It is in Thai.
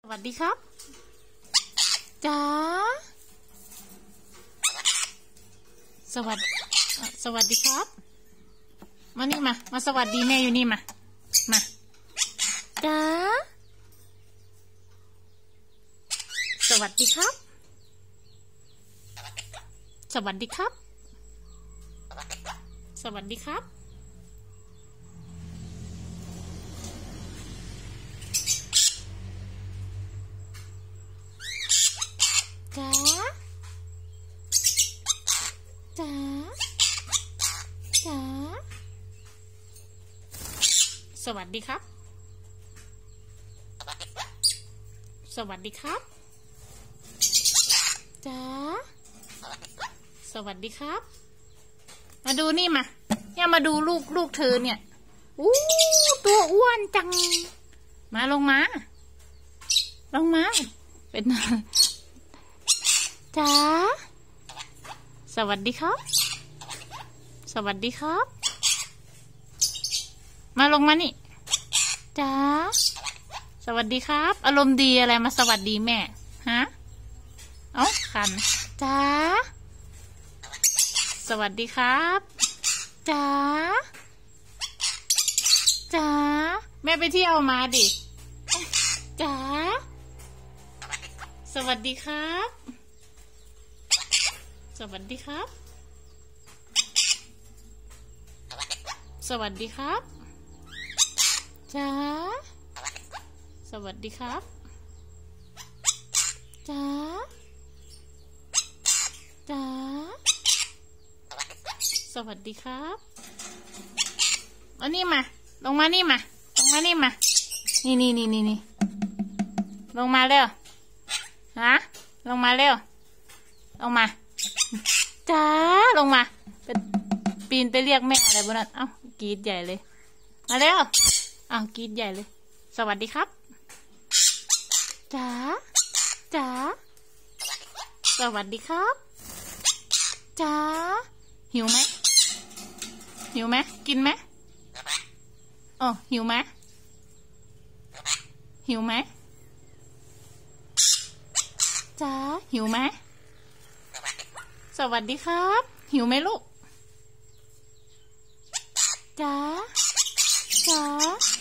วัสดีครับจ๋าสวัสดีครับมานี่มาสวัสดีแม่อยู่นี่มาจ๋าสวัสดีครับสวัสดีครับสวัสดีครับจ๋าจ๋าจ๋าสวัสดีครับสวัสดีครับจ๋าสวัสดีครับมาดูนี่เนี่ยมาดูลูกเธอเนี่ยอู้ตัวอ้วนจังมาลงมาเป็นจ๋าสวัสดีครับสวัสดีครับมาลงมานี่จ๋าสวัสดีครับอารมณ์ดีอะไรมาสวัสดีแม่ฮะเอ้าคันจ๋าสวัสดีครับจ๋าจ๋าแม่ไปเที่ยวมาดิจ๋าสวัสดีครับสวัสดีครับสวัสดีครับจ๋าสวัสดีครับจ๋าจ๋าสวัสดีครับอันนี้มาลงมานี่มาลงมานี่มานี่ลงมาเร็วฮะลงมาเร็วลงมาจ้าลงมาปีนไปเรียกแม่อะไรบนนั้นเอ้ากรีดใหญ่เลยมาเร็วอ้าวกรีดใหญ่เลยสวัสดีครับจ้าจ๋าสวัสดีครับจ้าหิวไหมหิวไหมกินไหมหิวไหมหิวไหมจ้าหิวไหมสวัสดีครับหิวไหมลูกจ๋า